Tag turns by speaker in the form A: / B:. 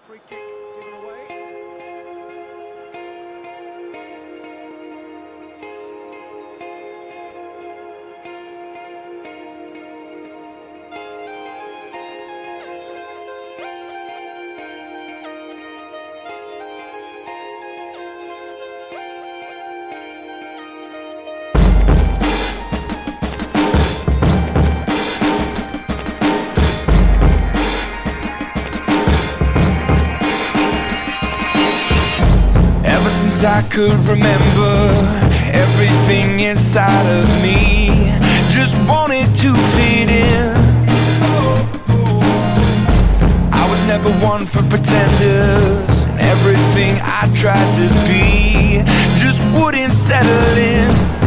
A: free kick given away.
B: Since I could remember, everything inside of me just wanted to fit in. I was never one for pretenders, and everything I tried to be just wouldn't settle in.